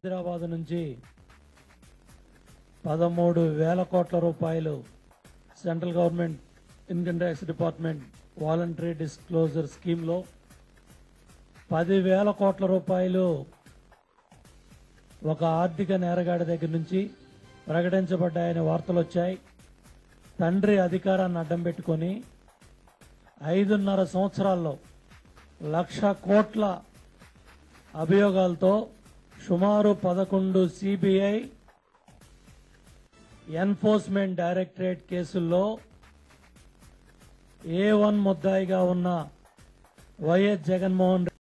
హైదరాబాద్ నుంచి 13,000 కోట్ల రూపాయలు central government income tax department voluntary disclosure scheme లో 10,000 కోట్ల రూపాయలు ఒక ఆర్థిక నేరగాడి దగ్గర నుంచి ప్రకటించబడ్డాయని వార్తలు వచ్చాయి. తండ్రి అధికారాన్ని అడ్డం పెట్టుకొని 5.5 సంవత్సరాల్లో 1,00,000 కోట్ల అభియోగాలతో సుమారు 11 సిబిఐ ఎన్ఫోర్స్మెంట్ డైరెక్టరేట్ కేసుల్లో A1 ముద్దాయిగా ఉన్న వైఎస్ జగన్మోహన్